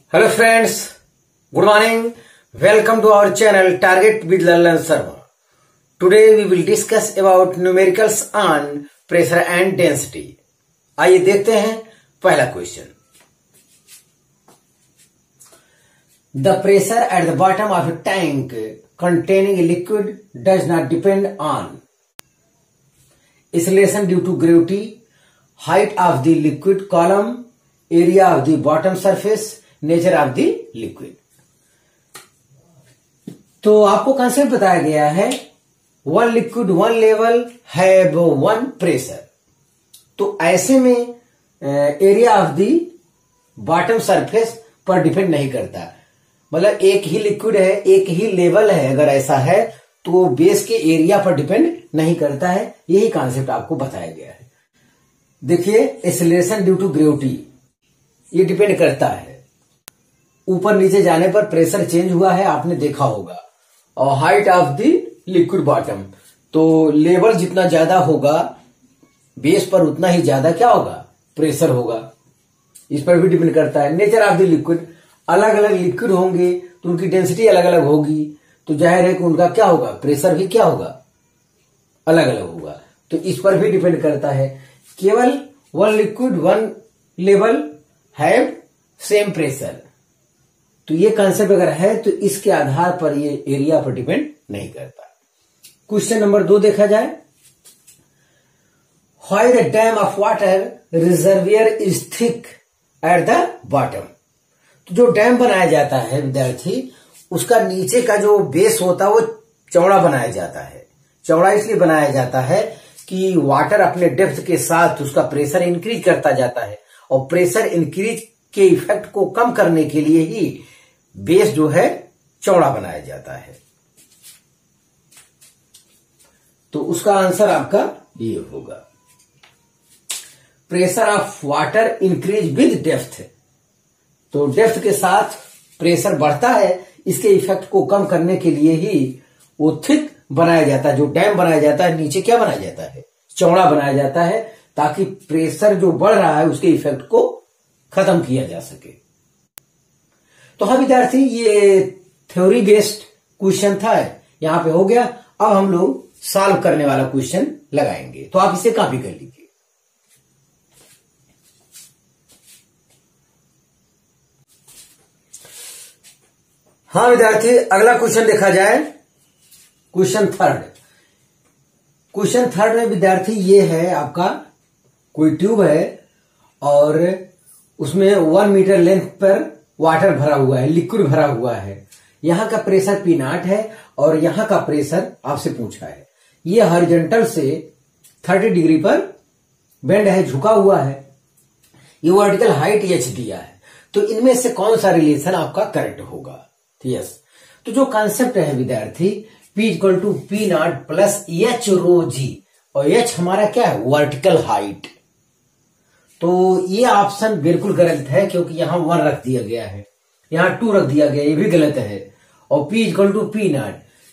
Hello friends, good morning. Welcome to our channel Target with Lallan Sharma. Today we will discuss about numericals on pressure and density. आइए देखते हैं पहला question. The pressure at the bottom of a tank containing a liquid does not depend on acceleration due to gravity, height of the liquid column, area of the bottom surface, nature of the liquid. तो आपको concept बताया गया है one liquid one level have one pressure. तो ऐसे में area of the bottom surface पर depend नहीं करता. मतलब एक ही लिक्विड है, एक ही लेवल है, अगर ऐसा है तो बेस के एरिया पर डिपेंड नहीं करता है. यही कॉन्सेप्ट आपको बताया गया है. देखिए, एक्सेलरेशन ड्यू टू ग्रेविटी ये डिपेंड करता है. ऊपर नीचे जाने पर प्रेशर चेंज हुआ है, आपने देखा होगा. और height of the liquid bottom, तो लेवल जितना ज्यादा होगा बेस पर उतना ही ज्यादा क्या होगा, प्रेशर होगा. इस पर भी डिपेंड करता है. नेचर ऑफ द लिक्विड, अलग अलग लिक्विड होंगे तो उनकी डेंसिटी अलग अलग होगी, तो जाहिर है कि उनका क्या होगा, प्रेशर भी क्या होगा, अलग अलग होगा. तो इस पर भी डिपेंड करता है. केवल one liquid one level have same pressure. तो ये कंसेप्ट अगर है तो इसके आधार पर ये एरिया पर डिपेंड नहीं करता. क्वेश्चन नंबर 2 देखा जाए. Why the dam of water reservoir is thick at the bottom. तो जो डैम बनाया जाता है विद्यार्थी, उसका नीचे का जो बेस होता है वो चौड़ा बनाया जाता है. चौड़ा इसलिए बनाया जाता है कि वाटर अपने डेप्थ के साथ उसका प्रेशर इंक्रीज करता जाता है, और प्रेशर इंक्रीज के इफेक्ट को कम करने के लिए ही बेस जो है चौड़ा बनाया जाता है. तो उसका आंसर आपका ये होगा. Pressure of water increase with depth. तो डेप्थ के साथ प्रेशर बढ़ता है, इसके इफेक्ट को कम करने के लिए ही वो थिक बनाया जाता है. जो डैम बनाया जाता है नीचे क्या बनाया जाता है, चौड़ा बनाया जाता है, ताकि प्रेशर जो बढ़ रहा है उसके इफेक्ट को खत्म किया जा सके. तो हाँ विद्यार्थी, ये थ्योरी बेस्ड क्वेश्चन था, यहां पे हो गया. अब हम लोग सॉल्व करने वाला क्वेश्चन लगाएंगे, तो आप इसे कॉपी कर लीजिए. हाँ विद्यार्थी, अगला क्वेश्चन देखा जाए. Question third. क्वेश्चन थर्ड में विद्यार्थी ये है आपका, कोई ट्यूब है और उसमें 1 मीटर लेंथ पर वाटर भरा हुआ है, लिक्विड भरा हुआ है. यहां का प्रेशर P0 है और यहां का प्रेशर आपसे पूछा है. ये हॉरिजॉन्टल से 30 डिग्री पर बेंड है, झुका हुआ है. ये वर्टिकल हाइट h दिया है. तो इनमें से कौन सा रिलेशन आपका करेक्ट होगा. यस. तो जो कॉन्सेप्ट है विद्यार्थी, P equal to P0 plus h rho g, और h हमारा क्या है, वर्टिकल हाइट. तो ये ऑप्शन बिल्कुल गलत है, क्योंकि यहां 1 रख दिया गया है, यहां 2 रख दिया गया, ये भी गलत है. और P इक्वल टू P0,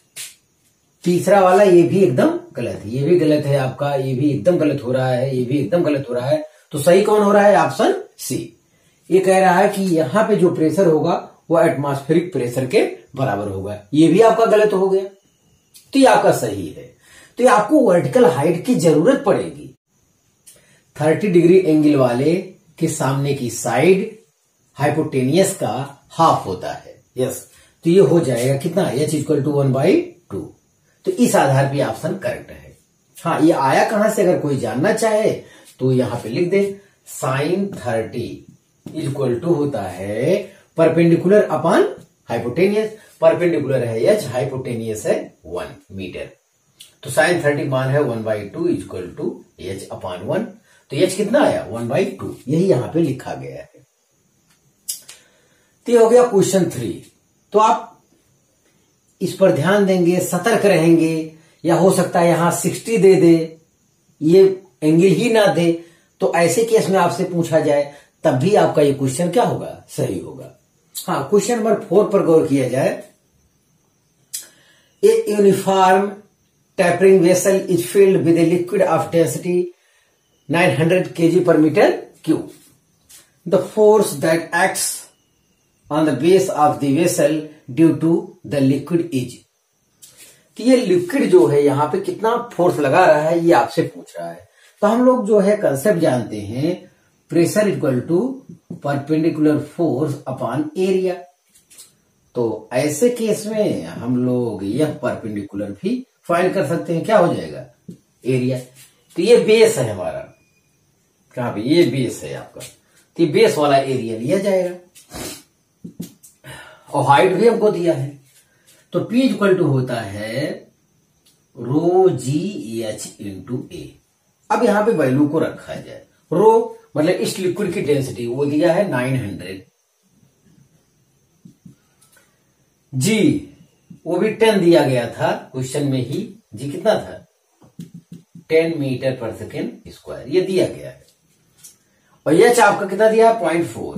तीसरा वाला ये भी एकदम गलत है, ये भी गलत है आपका, ये भी एकदम गलत हो रहा है, ये भी एकदम गलत हो रहा है. तो सही कौन हो रहा है, ऑप्शन सी. ये कह रहा है कि यहां पे जो प्रेशर होगा वो एटमॉस्फेरिक प्रेशर के बराबर होगा. ये भी आपका गलत हो गया. तो ये आपका सही है. तो ये आपको वर्टिकल हाइट की जरूरत पड़ेगी. 30 डिग्री एंगल वाले के सामने की साइड हाइपोटेनियस का हाफ होता है. यस. तो ये हो जाएगा कितना, h इक्वल टू 1/2. तो इस आधार पे ऑप्शन करेक्ट है. हाँ, ये आया कहां से, अगर कोई जानना चाहे तो यहां पे लिख दे. साइन 30 इक्वल टू होता है परपेंडिकुलर अपॉन हाइपोटेनियस. परपेंडिकुलर है h, हाइपोटेनियस है 1 मीटर. तो साइन 30 मान है 1/2 इक्वल टू h अपॉन 1. तो h कितना आया, 1/2. यही यहां पे लिखा गया है. तो ये हो गया क्वेश्चन 3. तो आप इस पर ध्यान देंगे, सतर्क रहेंगे. या हो सकता है यहां 60 दे दे, ये एंगल ही ना दे, तो ऐसे केस में आपसे पूछा जाए तब भी आपका ये क्वेश्चन क्या होगा, सही होगा. हाँ, क्वेश्चन नंबर 4 पर गौर किया जाए. A uniform tapering vessel is filled with a liquid of density 900 kg per meter cube. The force that acts on the base of the vessel due to the liquid is. तो ये liquid जो है यहाँ पे कितना force लगा रहा है ये आपसे पूछ रहा है। तो हम लोग जो है कंसेप्ट जानते हैं, pressure equal to perpendicular force upon area. तो ऐसे केस में हम लोग यह परपेंडिकुलर भी फाइंड कर सकते हैं। क्या हो जाएगा? एरिया। तो ये बेस है हमारा, कहां पे? ये बेस है आपका, तो ये बेस वाला एरिया लिया जाएगा और हाइट भी हमको दिया है। तो P इक्वल टू होता है रो जी एच इंटू ए। अब यहां पे वैल्यू को रखा जाए। रो मतलब इस लिक्विड की डेंसिटी वो दिया है 900, जी वो भी 10 दिया गया था क्वेश्चन में ही। जी कितना था? 10 मीटर पर सेकेंड स्क्वायर, ये दिया गया है। और एच आपका कितना दिया? 0.4।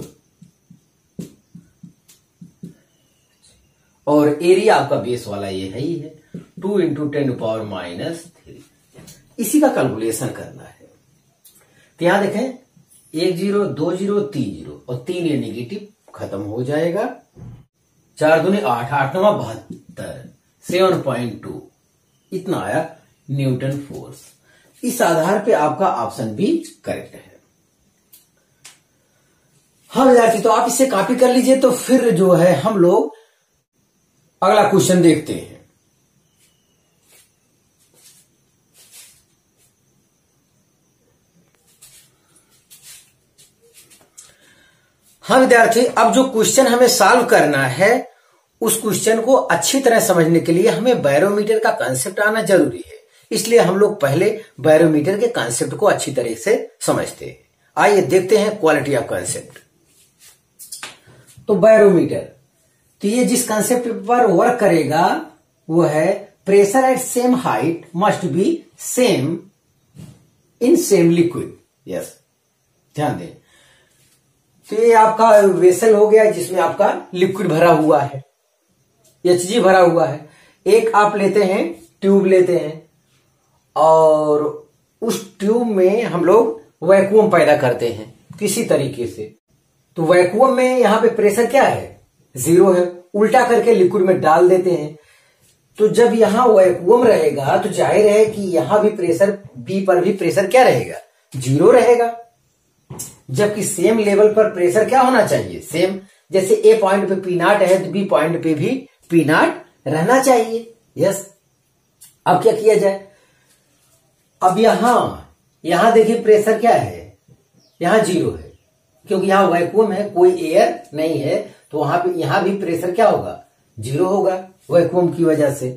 और एरिया आपका बेस वाला ये है ही है, 2 इंटू 10⁻³ इसी का कैलकुलेशन करना है। तो यहां देखें 1 0 2 0 3 0 और 3 ये निगेटिव खत्म हो जाएगा। 4 दूनी 8, 8 9 72, 7.2 इतना आया न्यूटन फोर्स। इस आधार पे आपका ऑप्शन भी करेक्ट है। हाँ विद्यार्थी, तो आप इसे कॉपी कर लीजिए। तो फिर जो है हम लोग अगला क्वेश्चन देखते हैं। हाँ विद्यार्थी, अब जो क्वेश्चन हमें सॉल्व करना है उस क्वेश्चन को अच्छी तरह समझने के लिए हमें बैरोमीटर का कांसेप्ट आना जरूरी है। इसलिए हम लोग पहले बैरोमीटर के कांसेप्ट को अच्छी तरह से समझते हैं। आइए देखते हैं क्वालिटी ऑफ कांसेप्ट। तो बैरोमीटर, तो ये जिस कांसेप्ट पर वर्क करेगा वो है pressure at same height must be same in same liquid. Yes, ध्यान दें। तो ये आपका वेसल हो गया जिसमें आपका लिक्विड भरा हुआ है, HG भरा हुआ है। एक आप लेते हैं, ट्यूब लेते हैं और उस ट्यूब में हम लोग वैक्यूम पैदा करते हैं किसी तरीके से। तो वैक्यूम में यहां पे प्रेशर क्या है? 0 है। उल्टा करके लिक्विड में डाल देते हैं। तो जब यहां वैक्यूम रहेगा तो जाहिर है कि यहां भी प्रेशर, बी पर भी प्रेशर क्या रहेगा? 0 रहेगा। जबकि सेम लेवल पर प्रेशर क्या होना चाहिए? सेम। जैसे ए पॉइंट पे P0 है तो बी पॉइंट पे भी P0 रहना चाहिए। यस। अब क्या किया जाए? अब यहां देखिए प्रेशर क्या है? यहां 0 है क्योंकि यहां वैक्यूम है, कोई एयर नहीं है। तो वहां पे यहां भी प्रेशर क्या होगा? 0 होगा वैक्यूम की वजह से।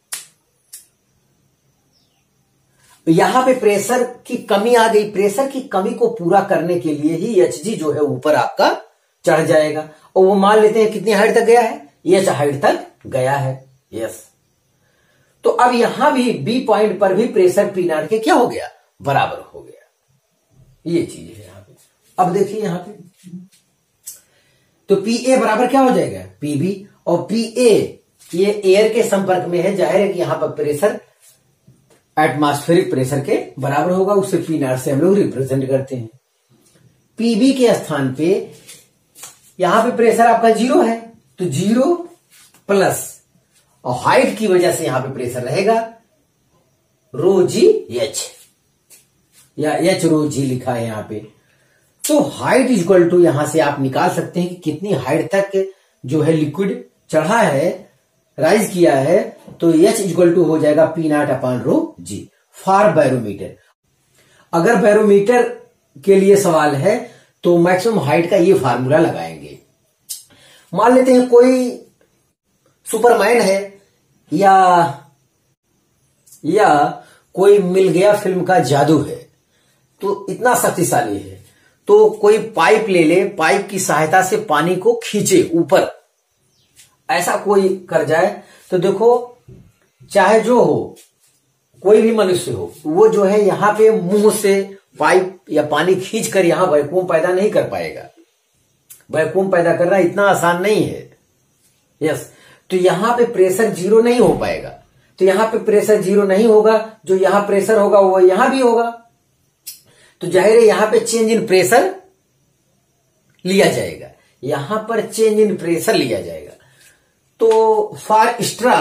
यहां पे प्रेशर की कमी आ गई। प्रेशर की कमी को पूरा करने के लिए ही HG जो है ऊपर आपका चढ़ जाएगा। और वो मान लेते हैं कितनी हाइट तक गया है? H हाइट तक गया है। यस। तो अब यहां भी बी पॉइंट पर भी प्रेशर P0 के क्या हो गया? बराबर हो गया। ये चीज है यहां पे। अब देखिए यहां पे तो PA बराबर क्या हो जाएगा? PB। और PA ये एयर के संपर्क में है, जाहिर है कि यहां पर प्रेशर एटमॉस्फेरिक प्रेशर के बराबर होगा। उसे P0 से हम लोग रिप्रेजेंट करते हैं। PB के स्थान पे यहां पे प्रेशर आपका 0 है तो 0 प्लस और हाइट की वजह से यहां पे प्रेशर रहेगा ρgH या H ρg लिखा है यहां पे। तो हाइट इक्वल टू यहां से आप निकाल सकते हैं कि कितनी हाइट तक जो है लिक्विड चढ़ा है, राइज किया है। तो H इक्वल टू हो जाएगा P0/ρg फॉर बैरोमीटर। अगर बैरोमीटर के लिए सवाल है तो मैक्सिमम हाइट का ये फार्मूला लगाएंगे। मान लेते हैं कोई सुपरमैन है या कोई मिल गया फिल्म का जादू है, तो इतना शक्तिशाली है तो कोई पाइप ले ले, पाइप की सहायता से पानी को खींचे ऊपर, ऐसा कोई कर जाए तो देखो चाहे जो हो, कोई भी मनुष्य हो, वो जो है यहां पे मुंह से पाइप या पानी खींचकर यहां वैक्यूम पैदा नहीं कर पाएगा। वैक्यूम पैदा करना इतना आसान नहीं है। यस। तो यहां पे प्रेशर 0 नहीं हो पाएगा। तो यहां पे प्रेशर 0 नहीं होगा, जो यहां प्रेशर होगा वो यहां भी होगा। तो जाहिर है यहां पे चेंज इन प्रेशर लिया जाएगा। यहां पर चेंज इन प्रेशर लिया जाएगा। तो फॉर एक्स्ट्रा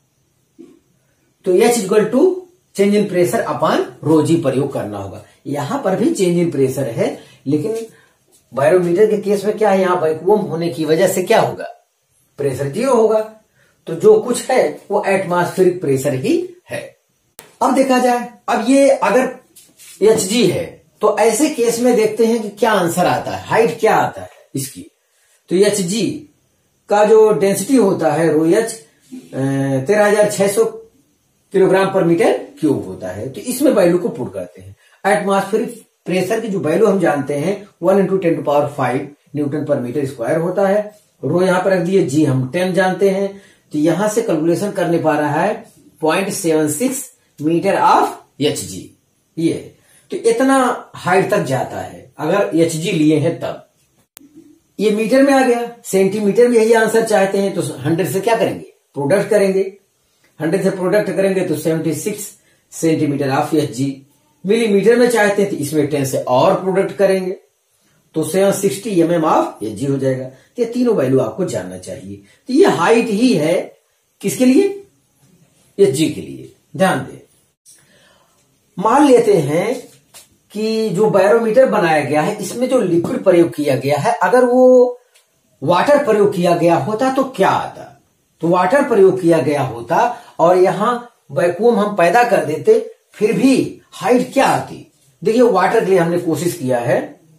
तो H equal to change in pressure upon rho g प्रयोग करना होगा। यहां पर भी चेंज इन प्रेशर है, लेकिन बैरोमीटर के केस में क्या है, यहां वैक्यूम होने की वजह से क्या होगा, प्रेशर 0 होगा। तो जो कुछ है वो एटमॉस्फेरिक प्रेशर ही है। अब देखा जाए, अब ये अगर Hg है तो ऐसे केस में देखते हैं कि क्या आंसर आता है, हाइट क्या आता है इसकी। तो Hg का जो डेंसिटी होता है rho H 13,600 kilogram per metre cube होता है। तो इसमें वैल्यू को पुट करते हैं। एटमॉस्फेरिक प्रेशर की जो वैल्यू हम जानते हैं 1 × 10⁵ न्यूटन पर मीटर स्क्वायर होता है। रो यहां पर रख दिए, जी हम 10 जानते हैं। तो यहां से कैलकुलेशन करने पा रहा है 0.76 मीटर ऑफ Hg। ये तो इतना हाइट तक जाता है अगर Hg लिए हैं तब। ये मीटर में आ गया, सेंटीमीटर में यही आंसर चाहते हैं तो 100 से क्या करेंगे, प्रोडक्ट करेंगे। 100 से प्रोडक्ट करेंगे तो 76 सेंटीमीटर ऑफ Hg। मिलीमीटर में चाहते हैं तो इसमें 10 से और प्रोडक्ट करेंगे तो 760 mm ऑफ Hg हो जाएगा। तो ये तीनों वैल्यू आपको जानना चाहिए। तो ये हाइट ही है किसके लिए, Hg के लिए। ध्यान दें, मान लेते हैं कि जो बैरोमीटर बनाया गया है इसमें जो लिक्विड प्रयोग किया गया है, अगर वो वाटर प्रयोग किया गया होता तो क्या आता। तो वाटर प्रयोग किया गया होता और यहां वैक्यूम हम पैदा कर देते, फिर भी हाइट क्या आती। देखिए वाटर के लिए हमने कोशिश किया है,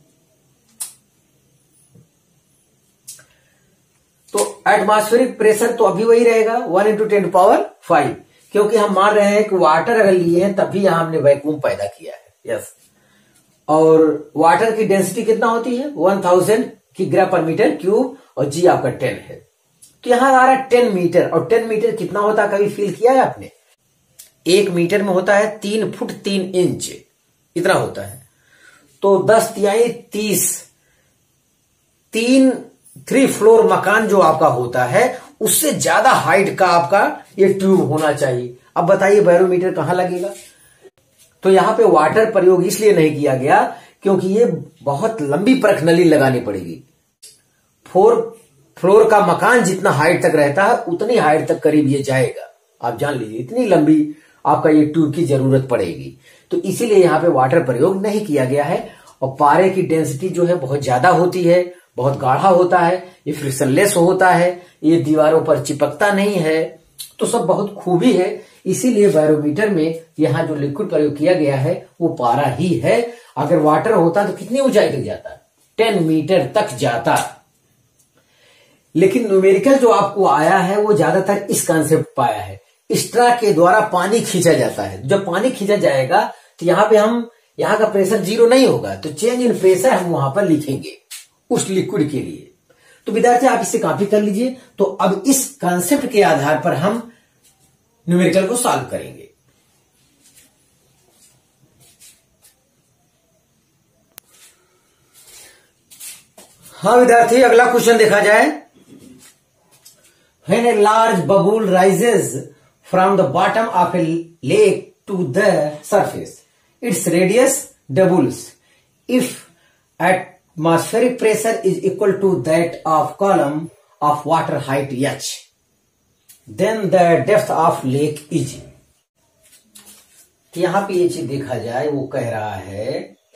तो एटमॉस्फेरिक प्रेशर तो अभी वही रहेगा 1 × 10⁵, क्योंकि हम मान रहे हैं कि वाटर अगर लिए हैं तब भी यहां हमने वैक्यूम पैदा किया है। यस, और वाटर की डेंसिटी कितना होती है 1000 किग्रा पर मीटर क्यूब और जी आपका 10 है। तो यहां आ रहा है 10 मीटर, और 10 मीटर कितना होता है कभी फील किया है आपने, 1 मीटर में होता है 3 फुट 3 इंच, इतना होता है। तो 10 तिहाई 30, 3 फ्लोर मकान जो आपका होता है उससे ज्यादा हाइट का आपका ये ट्यूब होना चाहिए। अब बताइए बैरोमीटर कहां लगेगा। तो यहां पे वाटर प्रयोग इसलिए नहीं किया गया क्योंकि ये बहुत लंबी परख नली लगानी पड़ेगी। 4 फ्लोर का मकान जितना हाइट तक रहता है उतनी हाइट तक करीब ये जाएगा। आप जान लीजिए इतनी लंबी आपका ये ट्यूब की जरूरत पड़ेगी। तो इसीलिए यहां पे वाटर प्रयोग नहीं किया गया है। और पारे की डेंसिटी जो है बहुत ज्यादा होती है, बहुत गाढ़ा होता है, ये फ्रिक्शनलेस होता है, ये दीवारों पर चिपकता नहीं है, तो सब बहुत खूबी है। इसीलिए बैरोमीटर में यहां जो लिक्विड प्रयोग किया गया है वो पारा ही है। अगर वाटर होता तो कितनी ऊंचाई तक जाता, 10 मीटर तक जाता। लेकिन न्यूमेरिकल जो आपको आया है वो ज्यादातर इस कॉन्सेप्ट पाया है, स्ट्रा के द्वारा पानी खींचा जाता है। जब पानी खींचा जाएगा तो यहां पे हम यहां का प्रेशर 0 नहीं होगा, तो चेंज इन प्रेशर हम वहां पर लिखेंगे उस लिक्विड के लिए। तो विद्यार्थी आप इससे कॉपी कर लीजिए। तो अब इस कॉन्सेप्ट के आधार पर हम न्यूमेरिकल को सॉल्व करेंगे। हाँ विद्यार्थी, अगला क्वेश्चन देखा जाए। When a large bubble rises from the bottom of a lake to the surface, its radius doubles. If atmospheric pressure is equal to that of column of water height h, then the depth of lake is. यहां पे ये चीज देखा जाए, वो कह रहा है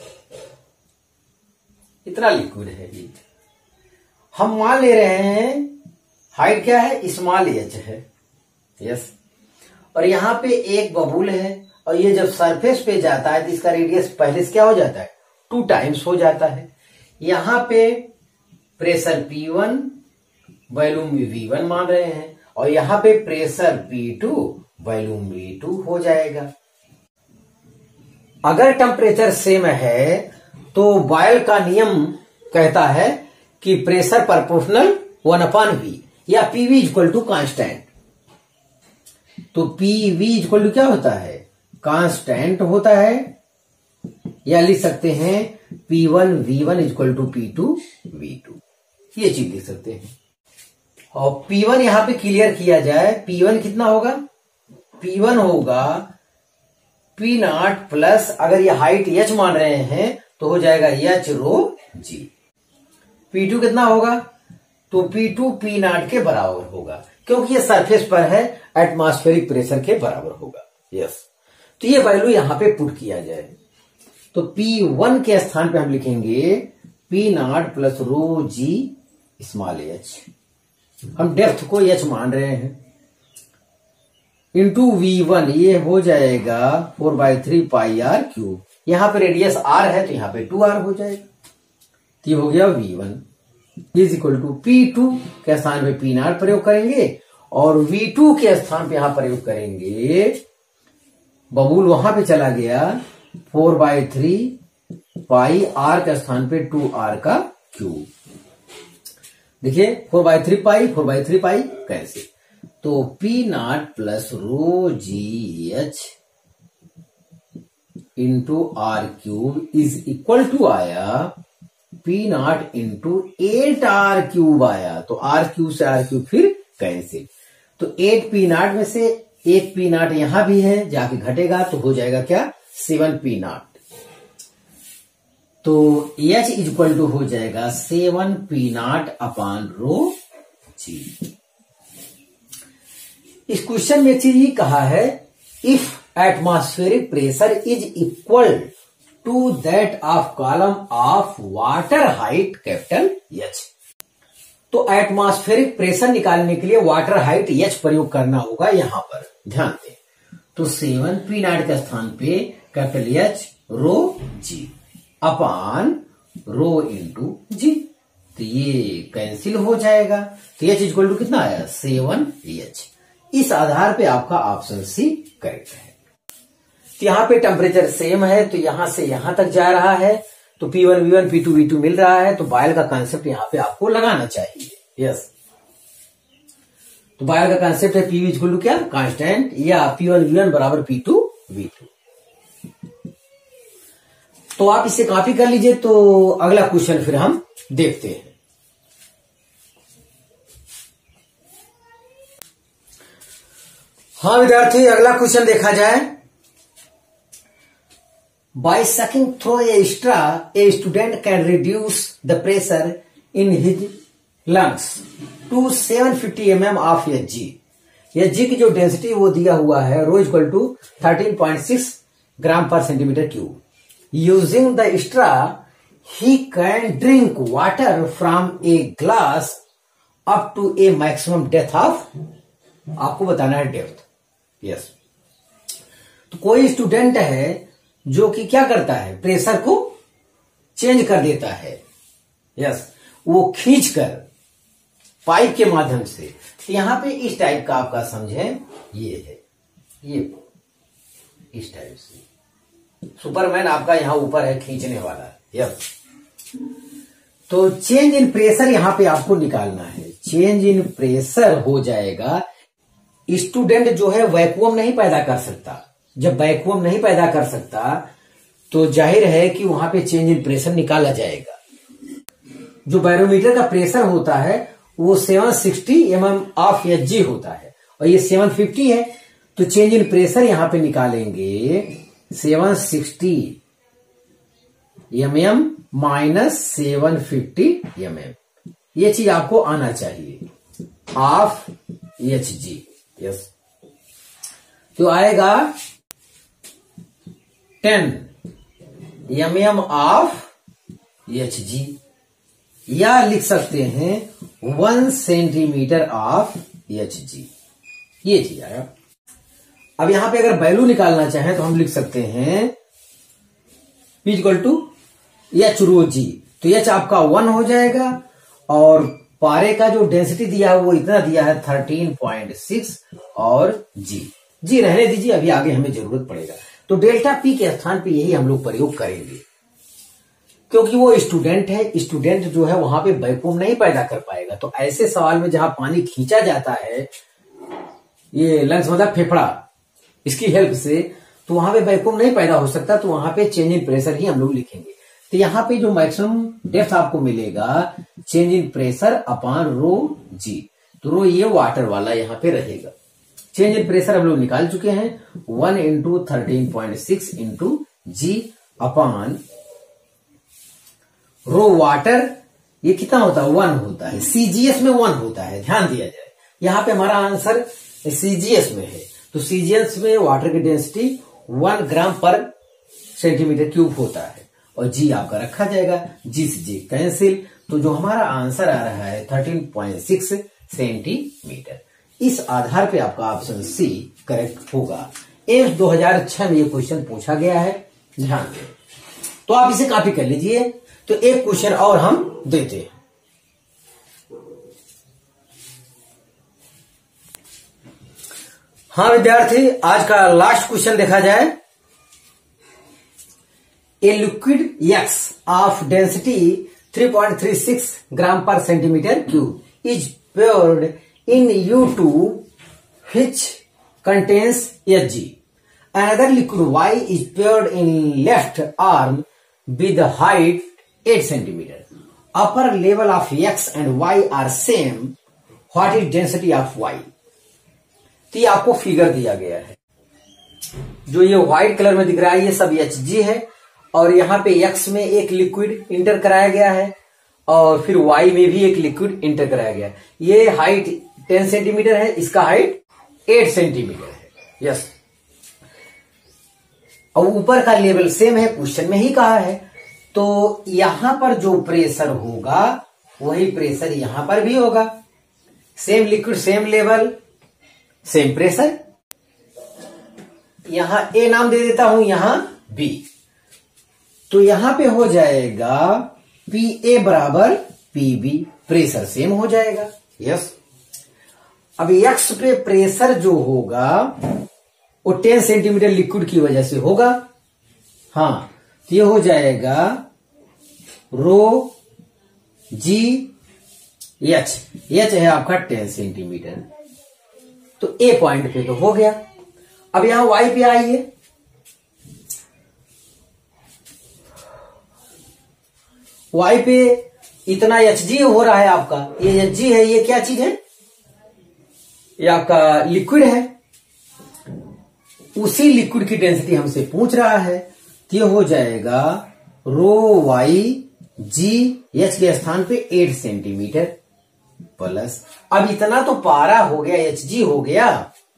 इतना लिक्विड है ये, हम मान ले रहे हैं हाइट क्या है, स्मॉल एच है। यस, और यहां पे एक बबूल है और ये जब सरफेस पे जाता है तो इसका रेडियस पहले से क्या हो जाता है 2 टाइम्स हो जाता है। यहां पे प्रेशर P1 वॉल्यूम V1 मान रहे हैं और यहां पे प्रेशर P2 वॉल्यूम V2 हो जाएगा। अगर टेम्परेचर सेम है तो बॉयल का नियम कहता है कि प्रेशर प्रोपोर्शनल 1/V या PV इक्वल टू कांस्टेंट। तो PV इक्वल टू क्या होता है, कांस्टेंट होता है, या लिख सकते हैं P1 V1 equal to P2 V2, ये चीज लिख सकते हैं। और P1 यहां पे क्लियर किया जाए, P1 कितना होगा, P1 होगा P0 प्लस, अगर ये हाइट h मान रहे हैं तो हो जाएगा h रो g। P2 कितना होगा, तो P2 P नॉट के बराबर होगा, क्योंकि ये सरफेस पर है, एटमॉस्फेरिक प्रेशर के बराबर होगा। यस, तो ये वैल्यू यहां पे पुट किया जाए तो P1 के स्थान पे हम लिखेंगे P not plus rho g small h, हम डेप्थ को h मान रहे हैं, इंटू V1, ये हो जाएगा 4/3 पाई आर क्यूब। यहां पे रेडियस r है तो यहां पे 2r हो जाएगा, तो ये हो गया V1 is equal to P2 के स्थान पे P नॉट प्रयोग करेंगे और V2 के स्थान पे यहां प्रयोग करेंगे, बबूल वहां पे चला गया, 4/3 पाई आर के स्थान पे 2r का क्यूब। देखिए 4/3 पाई कैसे, तो P not plus rho g h into r cube is equal to आया P not into 8r cube आया, तो r क्यूब से r क्यूब फिर कैंसिल, तो 8 P नॉट में से 1 P नॉट यहां भी है, जाके घटेगा तो हो जाएगा क्या 7 P नॉट, तो H इज इक्वल टू हो जाएगा 7 P not upon rho g. इस क्वेश्चन में चीज ये कहा है, if atmospheric pressure is equal to that of column of water height capital H, तो एटमॉस्फेरिक प्रेशर निकालने के लिए वाटर हाइट H प्रयोग करना होगा यहां पर, ध्यान दें। तो 7 P नॉट के स्थान पे capital H rho g upon rho into g, तो ये कैंसिल हो जाएगा, तो H इक्वल टू कितना आया 7H। इस आधार पे आपका ऑप्शन सी करेक्ट है। तो यहां पे टेम्परेचर सेम है, तो यहां से यहां तक जा रहा है, तो P1 V1 P2 V2 मिल रहा है, तो बायल का कांसेप्ट यहां पे आपको लगाना चाहिए। यस, तो बायल का कांसेप्ट है P इक्वल टू क्या कांस्टेंट, या P1 V1 बराबर P2 V2। तो आप इसे कॉपी कर लीजिए, तो अगला क्वेश्चन फिर हम देखते हैं। हाँ विद्यार्थी, अगला क्वेश्चन देखा जाए। By sucking through a straw a student can reduce the pressure in his lungs to 750 mm of Hg। Hg की जो डेंसिटी वो दिया हुआ है rho equal to 13.6 gram per centimetre cube. Using the straw he can drink water from a glass up to a maximum depth of, आपको बताना है depth. Yes, तो कोई स्टूडेंट है जो कि क्या करता है, प्रेशर को चेंज कर देता है। यस, वो खींचकर पाइप के माध्यम से, तो यहां पे इस टाइप का आपका समझे, ये है, ये इस टाइप से सुपरमैन आपका यहां ऊपर है, खींचने वाला। यस, तो चेंज इन प्रेशर यहां पे आपको निकालना है। चेंज इन प्रेशर हो जाएगा, स्टूडेंट जो है वैक्यूम नहीं पैदा कर सकता। जब वैक्यूम नहीं पैदा कर सकता तो जाहिर है कि वहां पे चेंज इन प्रेशर निकाला जाएगा। जो बैरोमीटर का प्रेशर होता है वो 760 mm ऑफ Hg होता है और ये 750 है, तो चेंज इन प्रेशर यहां पे निकालेंगे 760 mm माइनस 750 mm, ये चीज आपको आना चाहिए ऑफ Hg। यस, तो आएगा 10 mm ऑफ Hg, या लिख सकते हैं 1 सेंटीमीटर ऑफ Hg, ये चीज आया। अब यहां पे अगर वैल्यू निकालना चाहें तो हम लिख सकते हैं P equal to H rho G, तो H आपका 1 हो जाएगा और पारे का जो डेंसिटी दिया है वो इतना दिया है 13.6 और G रहने दीजिए, अभी आगे हमें जरूरत पड़ेगा। तो डेल्टा P के स्थान पे यही हम लोग प्रयोग करेंगे, क्योंकि वो स्टूडेंट है, स्टूडेंट जो है वहां पे वैक्यूम नहीं पैदा कर पाएगा। तो ऐसे सवाल में जहां पानी खींचा जाता है, ये लंग्स मतलब फेफड़ा, इसकी हेल्प से, तो वहां पे वैक्यूम नहीं पैदा हो सकता, तो वहां पे चेंज इन प्रेशर ही हम लोग लिखेंगे। तो यहाँ पे जो मैक्सिमम डेप्थ आपको मिलेगा change in pressure upon rho G, तो रो ये वाटर वाला यहाँ पे रहेगा। चेंज इन प्रेशर हम लोग निकाल चुके हैं, 1 into 13.6 into G upon rho water ये कितना होता है 1 होता है, सीजीएस में 1 होता है, ध्यान दिया जाए। यहां पे हमारा आंसर सीजीएस में है, तो सीजीएस में वाटर की डेंसिटी 1 ग्राम पर सेंटीमीटर क्यूब होता है और जी आपका रखा जाएगा, जी से जी कैंसिल, तो जो हमारा आंसर आ रहा है 13.6 सेंटीमीटर। इस आधार पे आपका ऑप्शन सी करेक्ट होगा। एम्स 2006 में ये क्वेश्चन पूछा गया है, ध्यान दें। तो आप इसे कॉपी कर लीजिए। तो एक क्वेश्चन और हम देते हैं। हाँ विद्यार्थी, आज का लास्ट क्वेश्चन देखा जाए। A liquid X of density 3.36 gram per centimetre cube is poured in U2 which contains Hg. Another liquid Y is poured in left arm with height 8 centimeter. Upper level of X and Y are same. What is density of Y? तो ये आपको figure दिया गया है। जो ये white colour में दिख रहा है ये सब Hg है और यहाँ पे X में एक लिक्विड इंटर कराया गया है और फिर Y में भी एक लिक्विड इंटर कराया गया है। ये हाइट 10 सेंटीमीटर है, इसका हाइट 8 सेंटीमीटर है। यस, और ऊपर का लेवल सेम है, क्वेश्चन में ही कहा है। तो यहां पर जो प्रेशर होगा वही प्रेशर यहां पर भी होगा। Same liquid, same level, same pressure. यहां ए नाम दे देता हूं, यहां बी। तो यहां पे हो जाएगा पी ए बराबर पी बी, प्रेशर सेम हो जाएगा। यस, अब एक्स पे प्रेशर जो होगा वो 10 सेंटीमीटर लिक्विड की वजह से होगा। हाँ, तो ये हो जाएगा रो जी एच, एच है आपका 10 सेंटीमीटर। तो ए पॉइंट पे तो हो गया। अब यहां वाई पे आइए। वाई पे इतना एच जी हो रहा है आपका, ये एच जी है, ये क्या चीज है? ये आपका लिक्विड है। उसी लिक्विड की डेंसिटी हमसे पूछ रहा है, तो ये हो जाएगा रो वाई जी एच के स्थान पे 8 सेंटीमीटर प्लस, अब इतना तो पारा हो गया, एच जी हो गया,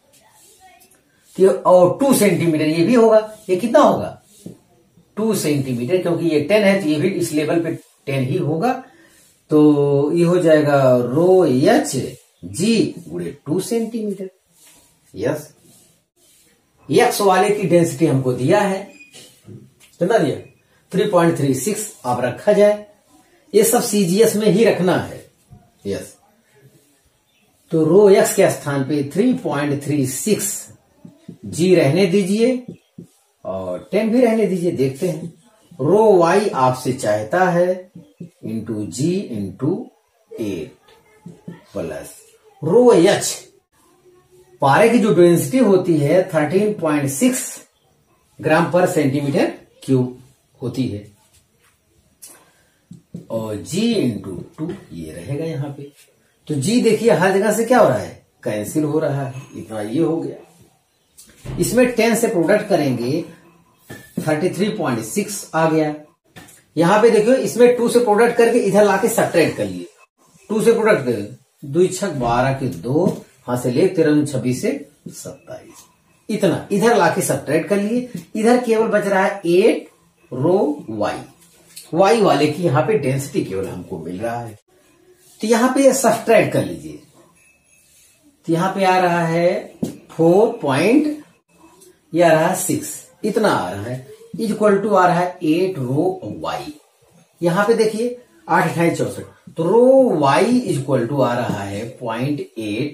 और 2 सेंटीमीटर ये भी होगा। ये कितना होगा? 2 सेंटीमीटर, क्योंकि ये 10 है तो ये भी इस लेवल पे 10 ही होगा। तो ये हो जाएगा रो एच जी गुणे 2 सेंटीमीटर। यस, एक्स वाले की डेंसिटी हमको दिया है, कितना दिया? 3.36 आप रखा जाए। ये सब सीजीएस में ही रखना है। यस, तो रो एक्स के स्थान पे 3.36 जी रहने दीजिए और 10 भी रहने दीजिए। देखते हैं, रो वाई आपसे चाहता है into g into 8 plus rho h, पारे की जो डेंसिटी होती है 13.6 ग्राम पर सेंटीमीटर क्यूब होती है, और जी इंटू 2 ये रहेगा यहां पे। तो जी देखिए हर जगह से क्या हो रहा है? कैंसिल हो रहा है, इतना ये हो गया। इसमें 10 से प्रोडक्ट करेंगे 33.6 आ गया। यहां पे देखियो इसमें 2 से प्रोडक्ट करके इधर लाके सब्ट्रैक्ट कर लिए। 2 से प्रोडक्ट कर 2 छक 12 के 2, हां से ले 13 26 से 27, इतना इधर लाके सब्ट्रैक्ट कर लिए। इधर केवल बच रहा है 8 रो वाई, वाई वाले की यहां पे डेंसिटी केवल हमको मिल रहा है। तो यहां पे सब्ट्रैक्ट कर लीजिए, तो यहां पे आ रहा है 4 ये आ रहा है 6, इतना आ रहा है, इक्वल टू आ रहा है 8 रो वाई। यहां पे देखिए 8 28 64, तो रो वाई इक्वल टू आ रहा है 0.8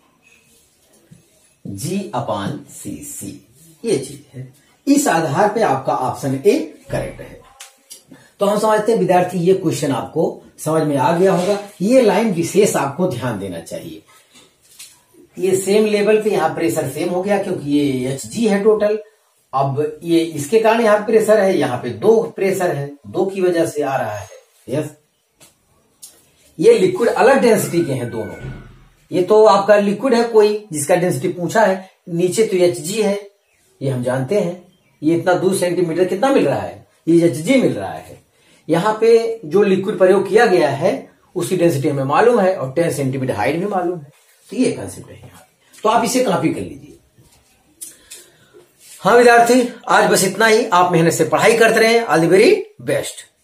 जी अपान सी सी, ये चीज है। इस आधार पे आपका ऑप्शन ए करेक्ट है। तो हम समझते हैं विद्यार्थी ये क्वेश्चन आपको समझ में आ गया होगा। ये लाइन विशेष आपको ध्यान देना चाहिए। ये सेम लेवल पे यहां प्रेशर सेम हो गया, क्योंकि ये एच जी है टोटल। अब ये इसके कारण यहां प्रेशर है, यहां पे 2 प्रेशर है, 2 की वजह से आ रहा है। यस, ये लिक्विड अलग डेंसिटी के हैं दोनों। ये तो आपका लिक्विड है कोई जिसका डेंसिटी पूछा है, नीचे तो एच जी है, ये हम जानते हैं। ये इतना 2 सेंटीमीटर कितना मिल रहा है? ये एच जी मिल रहा है। यहां पे जो लिक्विड प्रयोग किया गया है उसकी डेंसिटी हमें मालूम है और 10 सेंटीमीटर हाइट भी मालूम है। तो ये कंसेप्ट है यहाँ पे, तो आप इसे कॉपी कर लीजिए। हाँ विद्यार्थी, आज बस इतना ही। आप मेहनत से पढ़ाई करते रहें। All the very best.